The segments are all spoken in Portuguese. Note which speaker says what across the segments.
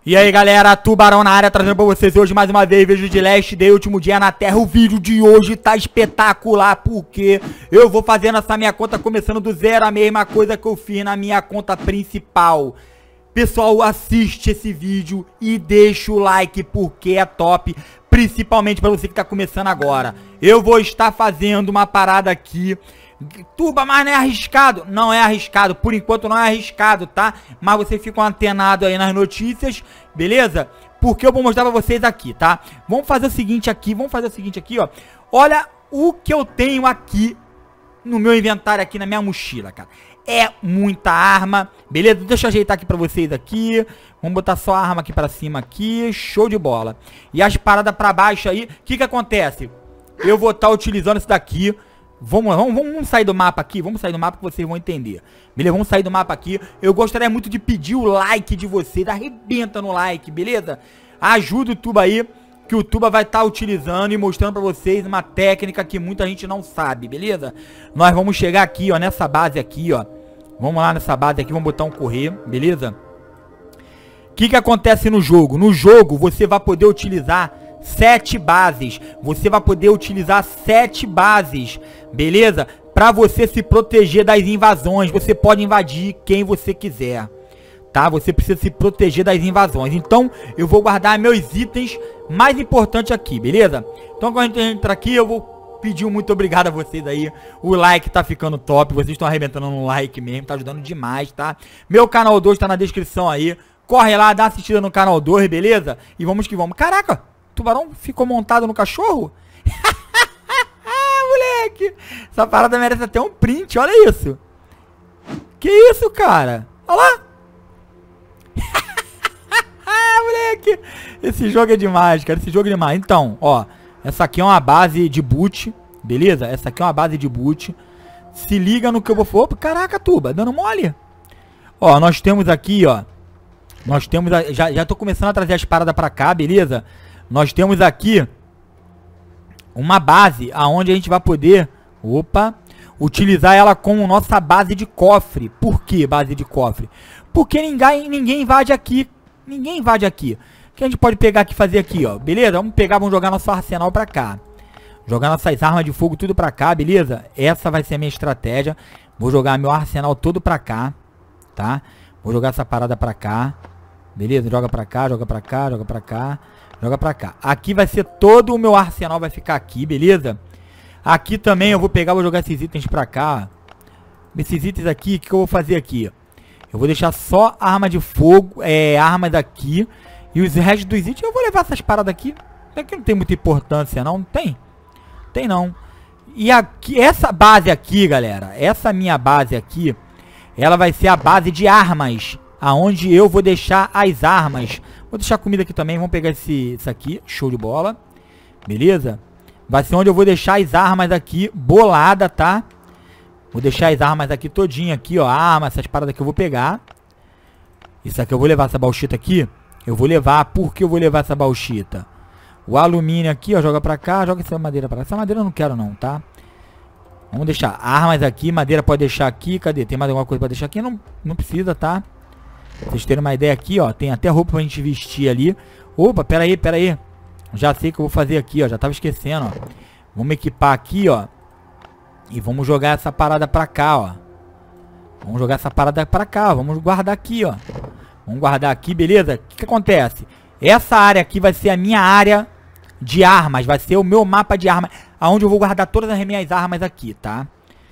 Speaker 1: E aí galera, Tubarão na área, trazendo pra vocês hoje mais uma vez vídeo de Last Day, último dia na Terra. O vídeo de hoje tá espetacular, porque eu vou fazendo essa minha conta começando do zero, a mesma coisa que eu fiz na minha conta principal. Pessoal, assiste esse vídeo e deixa o like, porque é top, principalmente pra você que tá começando agora. Eu vou estar fazendo uma parada aqui. Tuba, mas não é arriscado? Não é arriscado, por enquanto não é arriscado, tá? Mas você fica antenado aí nas notícias, beleza? Porque eu vou mostrar pra vocês aqui, tá? Vamos fazer o seguinte aqui, ó. Olha o que eu tenho aqui no meu inventário, aqui na minha mochila, cara. É muita arma, beleza? Deixa eu ajeitar aqui pra vocês aqui. Vamos botar só a arma aqui pra cima aqui, show de bola. E as paradas pra baixo aí, o que que acontece? Eu vou estar utilizando isso daqui. Vamos sair do mapa aqui, vamos sair do mapa que vocês vão entender. Beleza? Vamos sair do mapa aqui. Eu gostaria muito de pedir o like de vocês. Arrebenta no like, beleza? Ajuda o Tuba aí, que o Tuba vai estar utilizando e mostrando pra vocês uma técnica que muita gente não sabe, beleza? Nós vamos chegar aqui, ó, nessa base aqui, ó. Vamos lá nessa base aqui, vamos botar um correr, beleza? O que que acontece no jogo? No jogo você vai poder utilizar 7 bases, você vai poder utilizar 7 bases, beleza? Pra você se proteger das invasões. Você pode invadir quem você quiser, tá? Você precisa se proteger das invasões. Então eu vou guardar meus itens mais importantes aqui, beleza? Então quando a gente entra aqui, eu vou pedir um muito obrigado a vocês aí. O like tá ficando top, vocês estão arrebentando no like mesmo, tá ajudando demais, tá? Meu canal 2 tá na descrição aí. Corre lá, dá uma assistida no canal 2, beleza? E vamos que vamos. Caraca! Tubarão ficou montado no cachorro? Moleque! Essa parada merece até um print, olha isso. Que isso, cara? Olha lá. Moleque! Esse jogo é demais, cara. Esse jogo é demais. Então, ó. Essa aqui é uma base de boot, beleza? Essa aqui é uma base de boot. Se liga no que eu vou... Opa, caraca, Tuba, dando mole. Ó, nós temos aqui, ó. Nós temos... Já tô começando a trazer as paradas pra cá, beleza? Nós temos aqui uma base aonde a gente vai poder, utilizar ela como nossa base de cofre. Por que base de cofre? Porque ninguém invade aqui. Ninguém invade aqui. O que a gente pode pegar aqui e fazer aqui, ó? Beleza? Vamos pegar, vamos jogar nosso arsenal pra cá. Jogar nossas armas de fogo tudo pra cá, beleza? Essa vai ser a minha estratégia. Vou jogar meu arsenal todo pra cá, tá? Vou jogar essa parada pra cá. Beleza? Joga pra cá, joga pra cá, joga pra cá. Joga pra cá. Aqui vai ser todo o meu arsenal, vai ficar aqui, beleza? Aqui também eu vou pegar, vou jogar esses itens pra cá. Esses itens aqui, o que eu vou fazer aqui? Eu vou deixar só arma de fogo, armas aqui. E os restos dos itens, eu vou levar essas paradas aqui. Aqui não tem muita importância, não. Não tem? Tem não. E aqui, essa base aqui, galera, essa minha base aqui, ela vai ser a base de armas. Aonde eu vou deixar as armas. Vou deixar comida aqui também. Vamos pegar isso aqui. Show de bola. Beleza? Vai ser onde eu vou deixar as armas aqui. Bolada, tá? Vou deixar as armas aqui todinha aqui, ó. Armas, essas paradas que eu vou pegar. Isso aqui eu vou levar, essa bauxita aqui. Eu vou levar. Por que eu vou levar essa bauxita? O alumínio aqui, ó. Joga pra cá. Joga essa madeira pra cá. Essa madeira eu não quero não, tá? Vamos deixar armas aqui. Madeira pode deixar aqui. Cadê? Tem mais alguma coisa pra deixar aqui? Não precisa, tá? Pra vocês terem uma ideia aqui, ó. Tem até roupa pra gente vestir ali. Opa, pera aí. Já sei o que eu vou fazer aqui, ó. Já tava esquecendo, ó. Vamos equipar aqui, ó. E vamos jogar essa parada pra cá, ó. Vamos jogar essa parada pra cá, ó. Vamos guardar aqui, ó. Vamos guardar aqui, beleza? O que acontece? Essa área aqui vai ser a minha área de armas. Vai ser o meu mapa de armas. Onde eu vou guardar todas as minhas armas aqui, tá?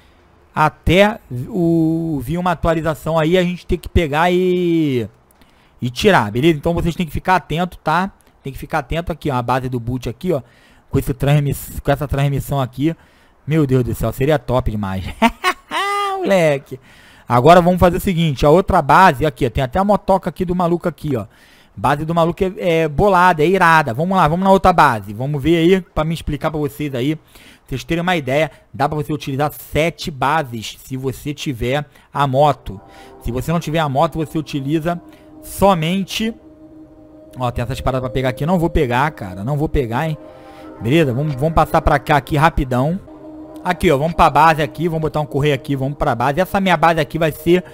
Speaker 1: Até vir uma atualização aí, a gente tem que pegar e tirar, beleza? Então vocês têm que ficar atento, tá? Tem que ficar atento aqui, ó, a base do boot aqui, ó. Com essa transmissão aqui. Meu Deus do céu, seria top demais. Moleque. Agora vamos fazer o seguinte, a outra base aqui, ó. Tem até a motoca aqui do maluco aqui, ó. Base do maluco é bolada, é irada. Vamos lá, vamos na outra base. Vamos ver aí, pra me explicar pra vocês aí. Vocês terem uma ideia, dá pra você utilizar 7 bases se você tiver a moto. Se você não tiver a moto, você utiliza somente... Ó, tem essas paradas pra pegar aqui. Não vou pegar, cara. Não vou pegar, hein. Beleza? Vamos passar pra cá aqui rapidão. Aqui, ó. Vamos pra base aqui. Vamos botar um correio aqui. Vamos pra base. Essa minha base aqui vai ser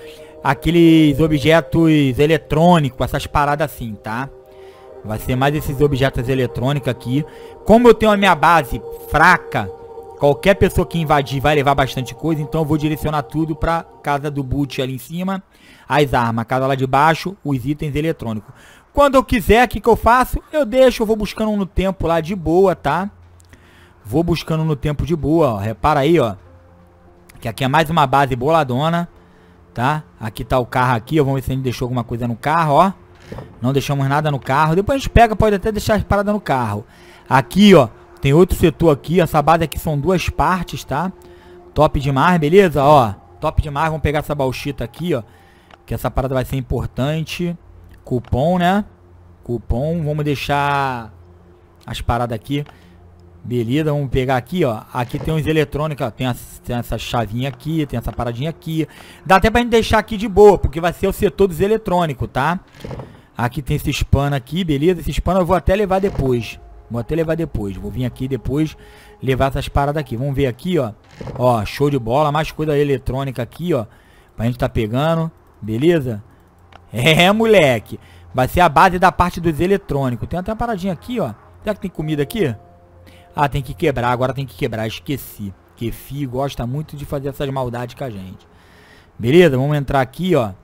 Speaker 1: aqueles objetos eletrônicos, essas paradas assim, tá? Vai ser mais esses objetos eletrônicos aqui. Como eu tenho a minha base fraca, qualquer pessoa que invadir vai levar bastante coisa, então eu vou direcionar tudo pra casa do boot ali em cima, as armas, casa lá de baixo, os itens eletrônicos. Quando eu quiser, o que eu faço? Eu deixo, eu vou buscando no tempo lá de boa, tá? Vou buscando no tempo de boa, ó. Repara aí, ó. Que aqui é mais uma base boladona, tá? Aqui tá o carro aqui, ó. Vamos ver se a gente deixou alguma coisa no carro, ó. Não deixamos nada no carro. Depois a gente pega, pode até deixar as paradas no carro. Aqui, ó. Tem outro setor aqui. Essa base aqui são duas partes, tá? Top demais, beleza? Ó, top demais. Vamos pegar essa bauxita aqui, ó. Que essa parada vai ser importante. Cupom, né? Cupom. Vamos deixar as paradas aqui. Beleza, vamos pegar aqui, ó. Aqui tem uns eletrônicos, ó. Tem essa chavinha aqui, tem essa paradinha aqui. Dá até pra gente deixar aqui de boa, porque vai ser o setor dos eletrônicos, tá? Aqui tem esse pano aqui, beleza? Esses panos eu vou até levar depois. Vou vir aqui depois levar essas paradas aqui. Vamos ver aqui, ó. Ó, show de bola. Mais coisa eletrônica aqui, ó. Pra gente tá pegando. Beleza? É, moleque. Vai ser a base da parte dos eletrônicos. Tem até uma paradinha aqui, ó. Será que tem comida aqui? Ah, tem que quebrar. Agora tem que quebrar. Esqueci. Kefi gosta muito de fazer essas maldades com a gente. Beleza? Vamos entrar aqui, ó.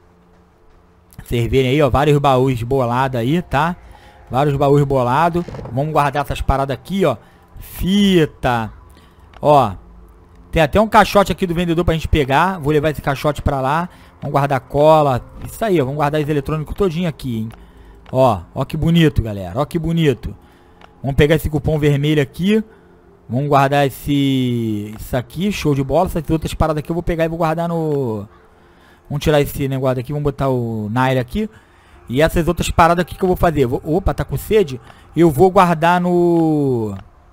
Speaker 1: Vocês verem aí, ó. Vários baús bolados aí, tá? Vários baús bolados. Vamos guardar essas paradas aqui, ó. Fita. Ó. Tem até um caixote aqui do vendedor pra gente pegar. Vou levar esse caixote pra lá. Vamos guardar cola. Isso aí, ó. Vamos guardar esse eletrônico todinho aqui, hein. Ó. Ó que bonito, galera. Ó que bonito. Vamos pegar esse cupom vermelho aqui. Vamos guardar isso aqui. Show de bola. Essas outras paradas aqui eu vou pegar e vou guardar no... Vamos tirar esse negócio aqui. Vamos botar o Nair aqui. E essas outras paradas aqui que eu vou fazer. Opa, tá com sede? Eu vou guardar no...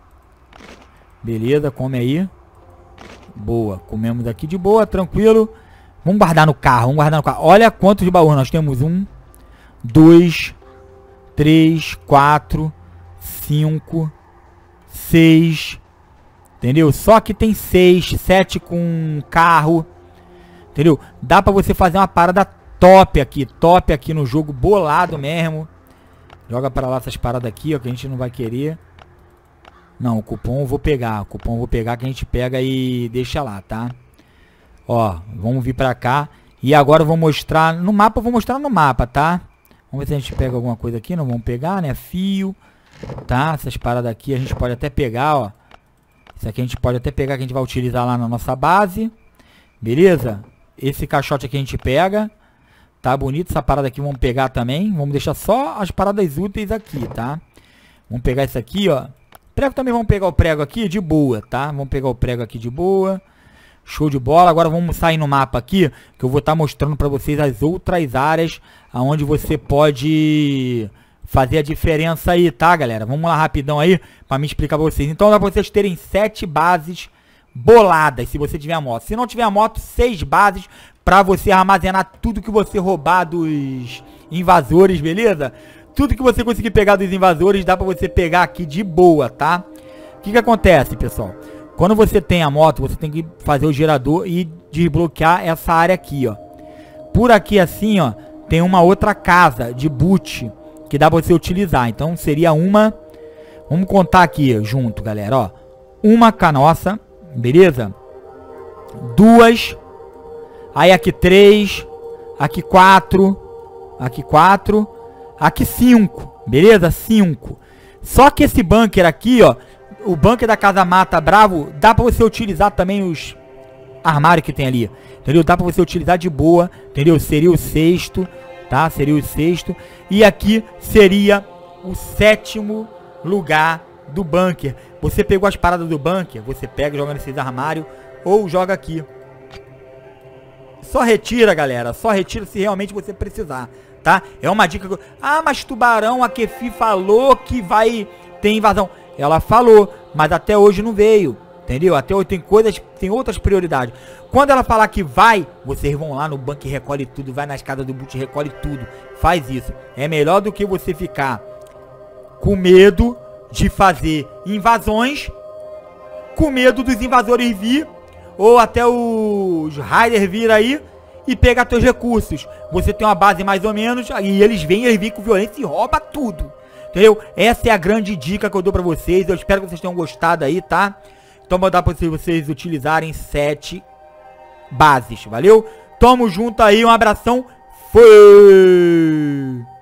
Speaker 1: Beleza, come aí. Boa. Comemos aqui de boa, tranquilo. Vamos guardar no carro. Olha quantos baús nós temos. 1, 2, 3, 4, 5, 6. Entendeu? Só que tem 6, 7 com carro. Entendeu? Dá pra você fazer uma parada top aqui no jogo, bolado mesmo. Joga pra lá essas paradas aqui, ó, que a gente não vai querer. Não, o cupom eu vou pegar. O cupom eu vou pegar, que a gente pega e deixa lá, tá? Ó, vamos vir pra cá. E agora eu vou mostrar no mapa, tá? Vamos ver se a gente pega alguma coisa aqui. Não vamos pegar, né? Fio, tá? Essas paradas aqui a gente pode até pegar, ó. Isso aqui a gente pode até pegar, que a gente vai utilizar lá na nossa base. Beleza? Esse caixote aqui a gente pega. Tá bonito, essa parada aqui vamos pegar também. Vamos deixar só as paradas úteis aqui, tá? Vamos pegar isso aqui, ó. Prego também, vamos pegar o prego aqui de boa, tá? Vamos pegar o prego aqui de boa. Show de bola. Agora vamos sair no mapa aqui, que eu vou estar mostrando pra vocês as outras áreas aonde você pode fazer a diferença aí, tá, galera? Vamos lá rapidão aí, pra me explicar pra vocês. Então dá pra vocês terem 7 bases boladas, se você tiver moto. Se não tiver moto, 6 bases pra você armazenar tudo que você roubar dos invasores, beleza? Tudo que você conseguir pegar dos invasores, dá pra você pegar aqui de boa, tá? O que acontece, pessoal? Quando você tem a moto, você tem que fazer o gerador e desbloquear essa área aqui, ó. Por aqui assim, ó, tem uma outra casa de boot que dá pra você utilizar. Então seria uma... Vamos contar aqui junto, galera, ó. Uma com a nossa, beleza? 2. Aí aqui 3. Aqui 4. Aqui 4. Aqui 5. Beleza? 5. Só que esse bunker aqui, ó. O bunker da Casa Mata Bravo, dá pra você utilizar também os armários que tem ali. Entendeu? Dá pra você utilizar de boa. Entendeu? Seria o 6º, tá? Seria o 6º. E aqui seria o 7º lugar do bunker. Você pegou as paradas do bunker, você pega e joga nesses armários ou joga aqui. Só retira, galera. Só retira se realmente você precisar, tá? É uma dica que... Ah, mas Tubarão, a Kefi falou que vai ter invasão. Ela falou, mas até hoje não veio, entendeu? Até hoje tem coisas, tem outras prioridades. Quando ela falar que vai, vocês vão lá no bunker e recolhe tudo, vai nas casas do boot e recolhe tudo. Faz isso. É melhor do que você ficar com medo de fazer invasões, com medo dos invasores vir, ou até os raiders vir aí e pegar teus recursos. Você tem uma base mais ou menos, e eles vêm com violência e rouba tudo. Entendeu? Essa é a grande dica que eu dou pra vocês. Eu espero que vocês tenham gostado aí, tá? Então vou dar pra vocês utilizarem 7 bases, valeu? Tamo junto aí, um abração. Fui!